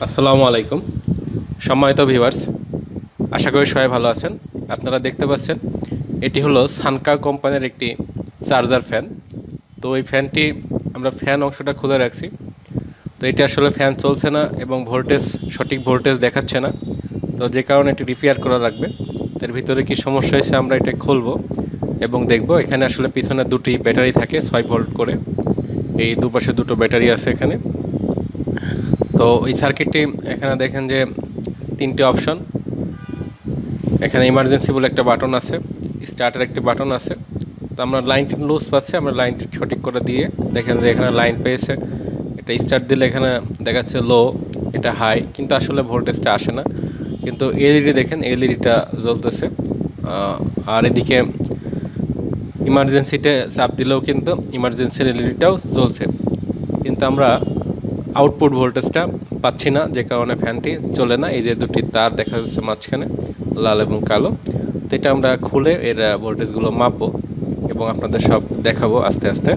আসসালামু আলাইকুম সম্মানিত ভিউয়ার্স, আশা করি সবাই ভালো আছেন। আপনারা দেখতে পাচ্ছেন এটি হলো সানকা কোম্পানির একটি চার্জার ফ্যান। তো এই ফ্যানটি আমরা ফ্যান অংশটা খুলে রাখছি। তো এটি আসলে ফ্যান চলছে না এবং সঠিক ভোল্টেজ দেখাচ্ছে না। তো যে কারণে এটি রিপেয়ার করা লাগবে। এর ভিতরে কি সমস্যা হয়েছে আমরা এটা খুলবো এবং দেখব। এখানে আসলে পিছনে দুটি ব্যাটারি থাকে 6 ভোল্ট করে, এই দুপাশে দুটো ব্যাটারি আছে এখানে। তো এই সার্কিটটি এখানে দেখেন যে তিনটে অপশন। এখানে ইমার্জেন্সি বলে একটা বাটন আছে, স্টার্টের একটি বাটন আছে। তো আমরা লাইনটি লুজ পাচ্ছি, আমরা লাইনটি সঠিক করে দিয়ে দেখেন যে এখানে লাইন পেয়েছে। এটা স্টার্ট দিলে এখানে দেখাচ্ছে লো, এটা হাই, কিন্তু আসলে ভোল্টেজটা আসে না। কিন্তু এলইডি দেখেন, এলইডিটা জ্বলতেছে। আর এদিকে ইমার্জেন্সিতে চাপ দিলেও কিন্তু ইমার্জেন্সির এলইডিটাও জ্বলছে, কিন্তু আমরা আউটপুট ভোল্টেজটা পাচ্ছি না, যে কারণে ফ্যানটি চলে না। এই যে দুটি তার দেখা যাচ্ছে মাঝখানে, লাল এবং কালো। তো এটা আমরা খুলে এর ভোল্টেজগুলো মাপবো এবং আপনাদের সব দেখাবো আস্তে আস্তে।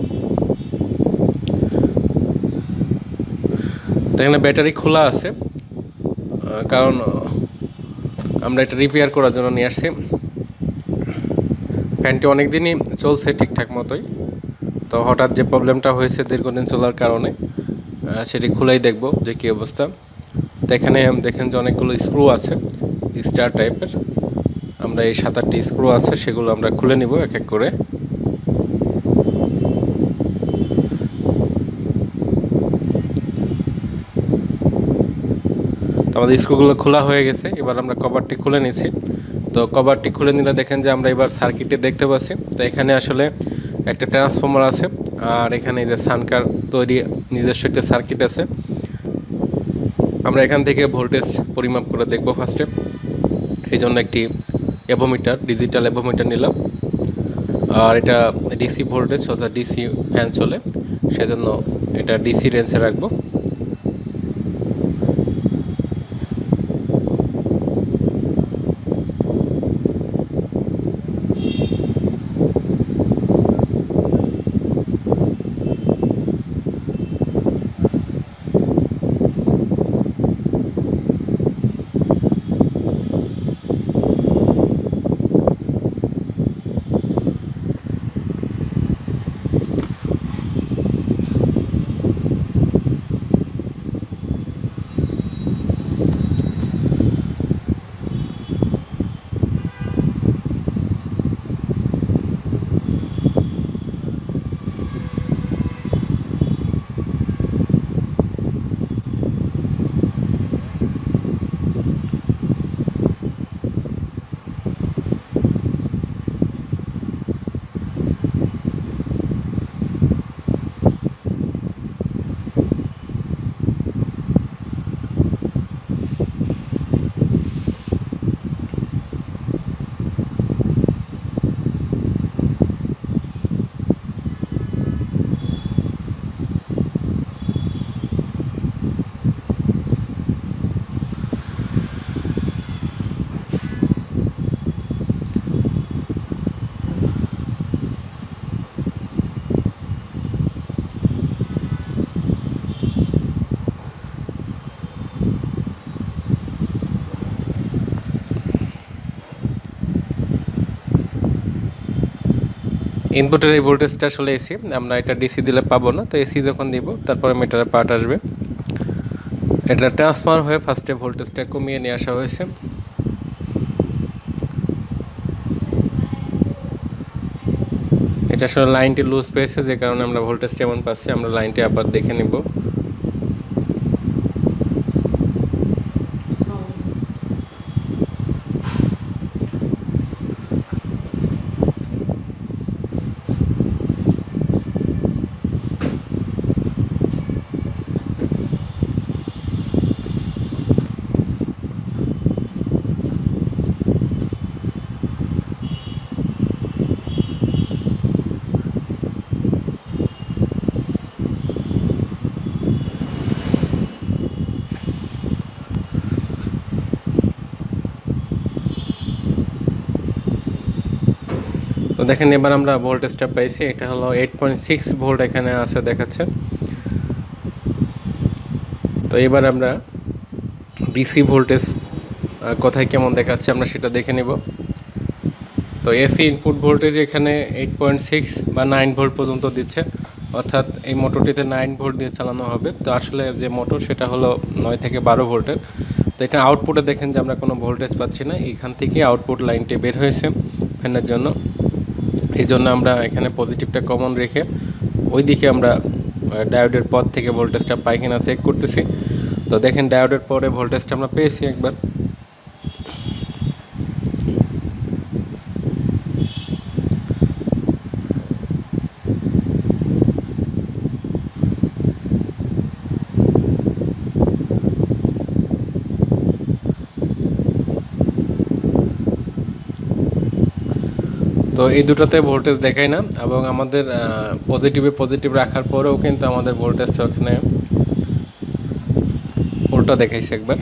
তো এখানে ব্যাটারি খোলা আছে, কারণ আমরা এটা রিপেয়ার করার জন্য নিয়ে আসছি। ফ্যানটি অনেক দিনই চলছে ঠিকঠাক মতোই, তো হঠাৎ যে প্রবলেমটা হয়েছে দীর্ঘদিন চলার কারণে, সেটি খুলেই দেখব যে কী অবস্থা। তো এখানে দেখেন যে অনেকগুলো স্ক্রু আছে স্টার টাইপের। আমরা এই 7-8টি স্ক্রু আছে, সেগুলো আমরা খুলে নিব এক এক করে। তো আমাদের স্ক্রুগুলো খোলা হয়ে গেছে, এবার আমরা কভারটি খুলে নিচ্ছি। তো কভারটি খুলে নিলে দেখেন যে আমরা এবার সার্কিটে দেখতে পাচ্ছি। তো এখানে আসলে একটা ট্রান্সফর্মার আছে, আর এখানে যে সানকার তৈরি নিজস্ব একটা সার্কিট আছে। আমরা এখান থেকে ভোল্টেজ পরিমাপ করে দেখব ফার্স্টে। এই জন্য একটি অ্যাভোমিটার, ডিজিটাল অ্যাভোমিটার নিলাম। আর এটা ডিসি ভোল্টেজ অর্থাৎ ডিসি ফ্যান চলে, সেজন্য এটা ডিসি রেঞ্জে রাখবো। ইনপুটের এই ভোল্টেজটা আসলে এসি, আমরা এটা ডিসি দিলে পাবো না। তো এসি যখন দিব তারপরে মিটারের পার্ট আসবে। এটা ট্রান্সফার হয়ে ফার্স্টে ভোল্টেজটা কমিয়ে নিয়ে আসা হয়েছে। এটা আসলে লাইনটি লুজ পেয়েছে, যে কারণে আমরা ভোল্টেজটা এমন পাচ্ছি। আমরা লাইনটি আবার দেখে নিব। তো দেখেন এবার আমরা ভোল্টেজটা পাইছি, এটা হলো 8.6 ভোল্ট এখানে আছে দেখাচ্ছে। তো এবার আমরা ডিসি ভোল্টেজ কোথায় কেমন দেখাচ্ছে আমরা সেটা দেখে নেব। তো এসি ইনপুট ভোল্টেজ এখানে 8.6 বা 9 ভোল্ট পর্যন্ত দিচ্ছে, অর্থাৎ এই মোটরটিতে 9 ভোল্ট দিয়ে চালানো হবে। তো আসলে যে মোটর সেটা হলো 9 থেকে 12 ভোল্টের। তো এটা আউটপুটে দেখেন যে আমরা কোনো ভোল্টেজ পাচ্ছি না, এখান থেকে আউটপুট লাইনটি বের হয়েছে ফ্যানের জন্য। এই জন্য আমরা এখানে পজিটিভটা কমন রেখে ওই দিকে আমরা ডায়োডের পর থেকে ভোল্টেজটা পাই কিনা চেক করতেছি। তো দেখেন ডায়োডের পরে ভোল্টেজটা আমরা পেয়েছি একবার। তো এই দুটোতে ভোল্টেজ দেখায় না, এবং আমাদের পজিটিভ রাখার পরেও কিন্তু আমাদের ভোল্টেজটা ওখানে উল্টা দেখাইছে একবার।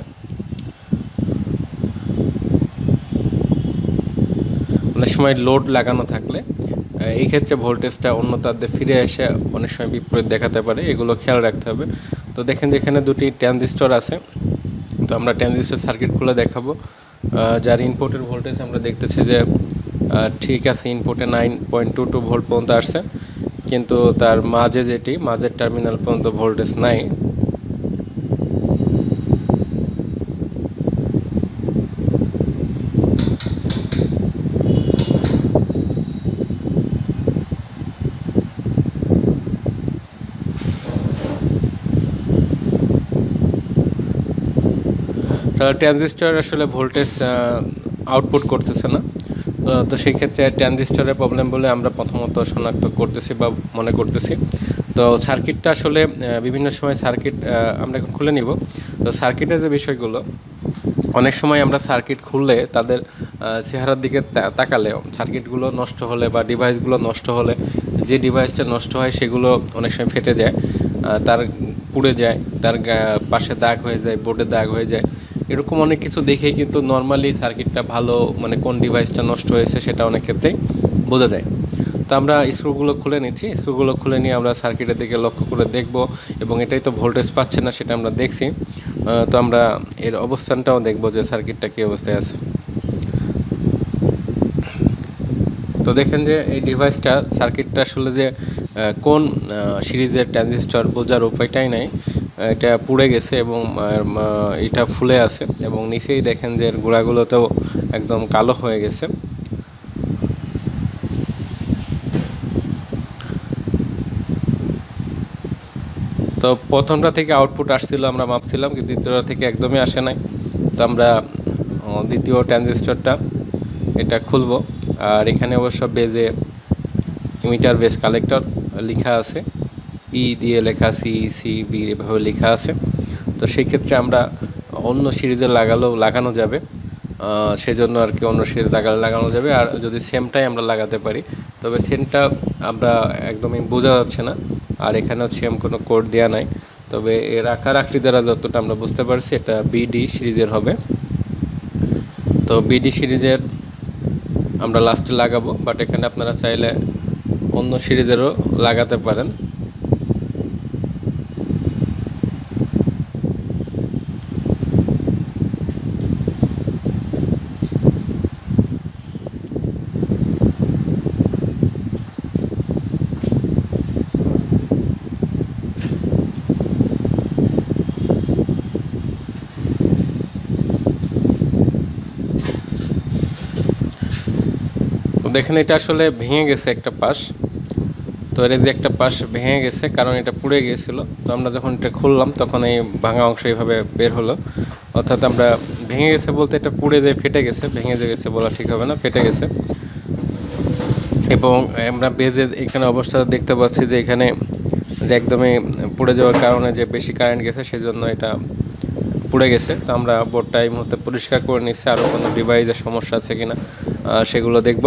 অনেক সময় লোড লাগানো থাকলে এই ক্ষেত্রে ভোল্টেজটা অন্য তাদের ফিরে এসে অনেক সময় বিপরীত দেখাতে পারে, এগুলো খেয়াল রাখতে হবে। তো দেখেন যে এখানে দুটি ট্রানজিস্টর আছে, তো আমরা ট্রানজিস্টর সার্কিট খুলে দেখাবো। যার ইনপুটের ভোল্টেজ আমরা দেখতেছি যে ঠিক আছে, ইনপুটে 9.22 ভোল্ট পর্যন্ত আসছে, কিন্তু তার মাঝের টার্মিনাল পর্যন্ত ভোল্টেজ নাই। তাহলে ট্রানজিস্টর আসলে ভোল্টেজ আউটপুট করতেছে না। তো সেই ক্ষেত্রে ট্রানজিস্টরের প্রবলেম বলে আমরা প্রথমত শনাক্ত করতেছি বা মনে করতেছি। তো সার্কিটটা আসলে বিভিন্ন সময় সার্কিট আমরা এখন খুলে নিব। তো সার্কিটের যে বিষয়গুলো, অনেক সময় আমরা সার্কিট খুললে তাদের চেহারার দিকে তাকালে সার্কিটগুলো নষ্ট হলে বা ডিভাইসগুলো নষ্ট হলে, যে ডিভাইসটা নষ্ট হয় সেগুলো অনেক সময় ফেটে যায়, তার পুড়ে যায়, তার পাশে দাগ হয়ে যায়, বোর্ডে দাগ হয়ে যায়, এরকম অনেক কিছু দেখেই কিন্তু নর্মালি সার্কিটটা ভালো, মানে কোন ডিভাইসটা নষ্ট হয়েছে সেটা অনেক ক্ষেত্রেই বোঝা যায়। তো আমরা স্ক্রুগুলো খুলে নিচ্ছি, স্ক্রুগুলো খুলে নিয়ে আমরা সার্কিটের দিকে লক্ষ্য করে দেখব, এবং এটাই তো ভোল্টেজ পাচ্ছে না সেটা আমরা দেখছি। তো আমরা এর অবস্থানটাও দেখব যে সার্কিটটা কী অবস্থায় আছে। তো দেখেন যে এই ডিভাইসটা সার্কিটটা আসলে যে কোন সিরিজের ট্রানজিস্টর বোঝার উপায়টাই নাই, এটা পুড়ে গেছে এবং এটা ফুলে আছে, এবং নিচেই দেখেন যে এর গোড়াগুলোতেও একদম কালো হয়ে গেছে। তো প্রথমটা থেকে আউটপুট আসছিল, আমরা মাপছিলাম, কিন্তু দ্বিতীয়টা থেকে একদমই আসে নাই। তো আমরা দ্বিতীয় ট্রানজিস্টরটা এটা খুলব। আর এখানে অবশ্য বেজে ইমিটার বেস কালেক্টর লেখা আছে, ই দিয়ে লেখা CCB এভাবে লেখা আছে। তো সেই ক্ষেত্রে আমরা অন্য সিরিজে লাগানো যাবে, সেজন্য আর কি অন্য সিরিজ লাগানো যাবে। আর যদি সেমটাই আমরা লাগাতে পারি, তবে সেমটা আমরা একদমই বোঝা যাচ্ছে না, আর এখানেও সেম কোনো কোড দেওয়া নাই। তবে এর আকার দ্বারা যতটা আমরা বুঝতে পারছি এটা বিডি সিরিজের হবে। তো বিডি সিরিজের আমরা লাস্টে লাগাবো, বাট এখানে আপনারা চাইলে অন্য সিরিজেরও লাগাতে পারেন। দেখেন এটা আসলে ভেঙে গেছে একটা পাশ, তো এর যে একটা পাশ ভেঙে গেছে কারণ এটা পুড়ে গিয়েছিল। তো আমরা যখন এটা খুললাম তখন এই ভাঙা অংশ এইভাবে বের হলো, অর্থাৎ আমরা ভেঙে গেছে বলতে এটা পুড়ে যে ফেটে গেছে, ভেঙে যে গেছে বলা ঠিক হবে না, ফেটে গেছে। এবং আমরা বেজে এখানে অবস্থা দেখতে পাচ্ছি যে এখানে যে একদমই পুড়ে যাওয়ার কারণে যে বেশি কারেন্ট গেছে সেজন্য এটা পুড়ে গেছে। তো আমরা বোর্ডটা এই মুহূর্তে পরিষ্কার করে নিচ্ছি, আরও কোনো ডিভাইসের সমস্যা আছে কিনা সেগুলো দেখব।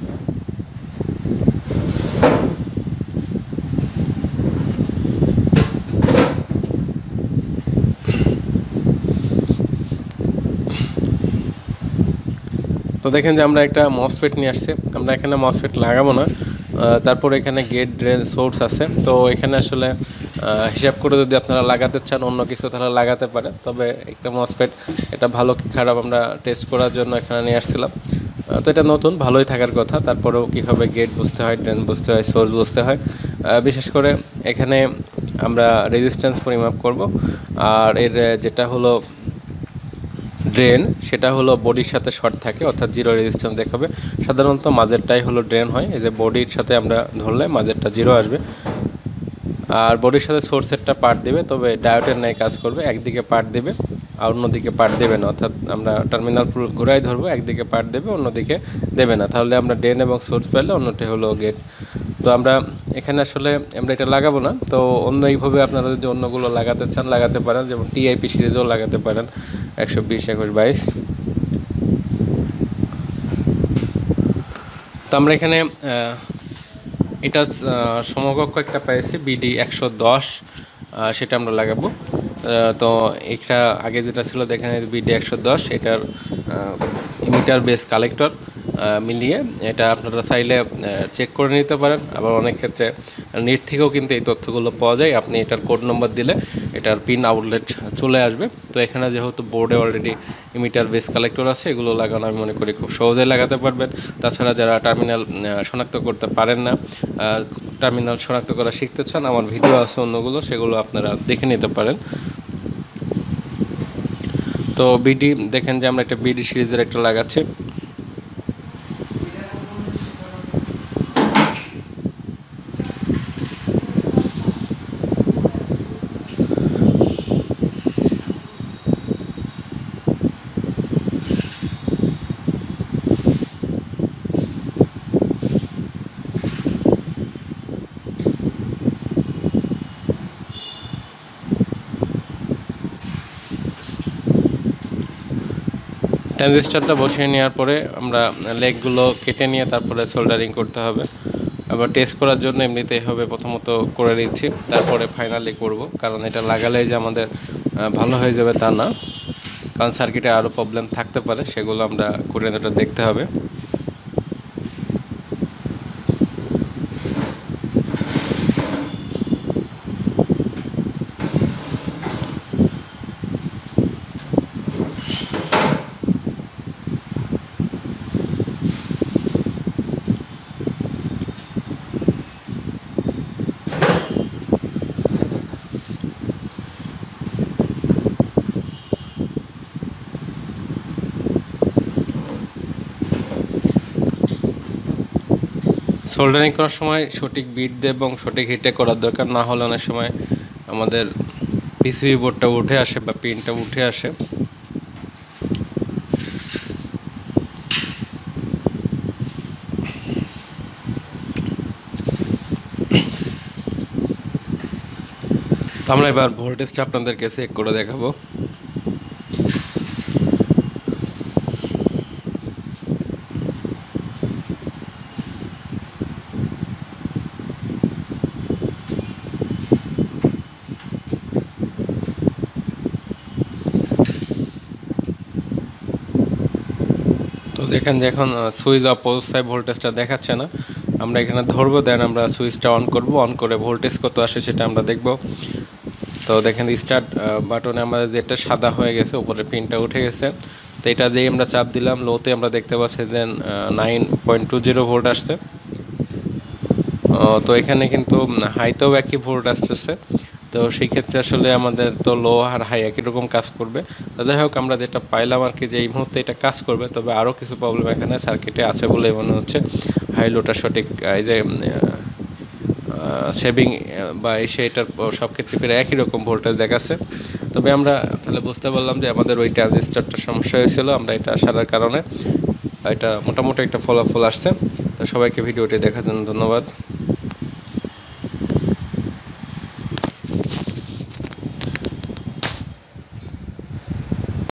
তো দেখেন যে আমরা একটা মসফেট নিয়ে আসছি, আমরা এখানে মসফেট লাগাবো না। তারপর এখানে গেট ড্রেন সোর্স আছে, তো এখানে আসলে হিসাব করে যদি আপনারা লাগাতে চান অন্য কিছু তাহলে লাগাতে পারেন। তবে একটা মসফেট এটা ভালো কি খারাপ আমরা টেস্ট করার জন্য এখানে নিয়ে আসছিলাম। তো এটা নতুন, ভালোই থাকার কথা। তারপরেও কীভাবে গেট বুঝতে হয়, ড্রেন বুঝতে হয়, সোর্স বুঝতে হয়। বিশেষ করে এখানে আমরা রেজিস্ট্যান্স পরিমাপ করব। আর এর যেটা হলো ড্রেন, সেটা হলো বডির সাথে শর্ট থাকে, অর্থাৎ জিরো রেজিস্ট্যান্স দেখাবে। সাধারণত মাঝেরটাই হলো ড্রেন হয়, এই যে বডির সাথে আমরা ধরলে মাঝেরটা জিরো আসবে। আর বডির সাথে সোর্সেরটা পার্ট দেবে, তবে ডায়োডের ন্যায় কাজ করবে, একদিকে পার্ট দেবে আর অন্যদিকে পার্ট দেবে না। অর্থাৎ আমরা টার্মিনাল ফুল ঘুরাই ধরবো, একদিকে পার্ট দেবে অন্যদিকে দেবে না, তাহলে আমরা ড্রেন এবং সোর্স পেলে অন্যটি হলো গেট। তো আমরা এখানে আসলে আমরা এটা লাগাবো না। তো অন্য এইভাবে আপনারা যদি অন্যগুলো লাগাতে চান লাগাতে পারেন, যেমন টিআইপি সিরিজও লাগাতে পারেন 120, 21, 22। তো আমরা এখানে এটা সমকক্ষ একটা পেয়েছি বিডি 110, সেটা আমরা লাগাবো। তো এটা আগে যেটা ছিল দেখেন বিডি 110, এটার ইমিটার বেস কালেক্টর মিলিয়ে এটা আপনারা চাইলে চেক করে নিতে পারেন। আবার অনেক ক্ষেত্রে নেট থেকেও কিন্তু এই তথ্যগুলো পাওয়া যায়। আপনি এটার কোড নম্বর দিলে এটার পিন আউটলেট চলে আসবে। তো এখানে যেহেতু বোর্ডে অলরেডি ইমিটার বেস কালেক্টর আছে, এগুলো লাগানো আমি মনে করি খুব সহজেই লাগাতে পারবেন। তাছাড়া যারা টার্মিনাল শনাক্ত করতে পারেন না, টার্মিনাল শনাক্ত করা শিখতে চান, আমার ভিডিও আছে অন্যগুলো, সেগুলো আপনারা দেখে নিতে পারেন। তো বিডি দেখেন যে আমরা একটা বিডি সিরিজের একটা লাগাচ্ছি। ট্রানজিস্টরটা বসিয়ে নেওয়ার পরে আমরা লেগগুলো কেটে নিয়ে তারপরে সোল্ডারিং করতে হবে। আবার টেস্ট করার জন্য এমনিতেই হবে প্রথমত করে নিচ্ছি, তারপরে ফাইনালি করব। কারণ এটা লাগালেই যে আমাদের ভালো হয়ে যাবে তা না, কারণ সার্কিটে আরও প্রবলেম থাকতে পারে, সেগুলো আমরা করে দেখতে হবে। সোল্ডারিং করার সময় সঠিক বিট দিয়ে এবং সঠিক হিটে করার দরকার, না হলে অনেক সময় আমাদের পিসিবি বোর্ডটা উঠে আসে বা পিনটা উঠে আসে। তো আমরা এবার ভোল্টেজটা আপনাদেরকে চেক করে দেখাবো। তো দেখেন যে এখন সুইচ অফ অবস্থায় ভোল্টেজটা দেখাচ্ছে না। আমরা এখানে ধরবো, দেন আমরা সুইচটা অন করব, অন করে ভোল্টেজ কত আসে সেটা আমরা দেখব। তো দেখেন স্টার্ট বাটনে আমাদের যেটা সাদা হয়ে গেছে, উপরে পিনটা উঠে গেছে। তো এটা যেই আমরা চাপ দিলাম, লোতে আমরা দেখতে পাচ্ছি যে 9.20 ভোল্ট আসছে। তো এখানে কিন্তু হাইতেও একই ভোল্ট আসতেছে। তো সেই ক্ষেত্রে আসলে আমাদের তো লো আর হাই একই রকম কাজ করবে। তো যাই হোক, আমরা যেটা পাইলাম আর কি, যে এই মুহূর্তে এটা কাজ করবে, তবে আরও কিছু প্রবলেম এখানে সার্কিটে আছে বলে মনে হচ্ছে। হাই লোটা সঠিক এই যে সেভিং বা এসে এটার সব ক্ষেত্রে প্রায় একই রকম ভোল্টেজ দেখাচ্ছে। তবে আমরা তাহলে বুঝতে পারলাম যে আমাদের ওই ট্রানজিস্টরটা সমস্যা হয়েছিল, আমরা এটা সারার কারণে এটা মোটামুটি একটা ফলাফল আসছে। তো সবাইকে ভিডিওটি দেখার জন্য ধন্যবাদ।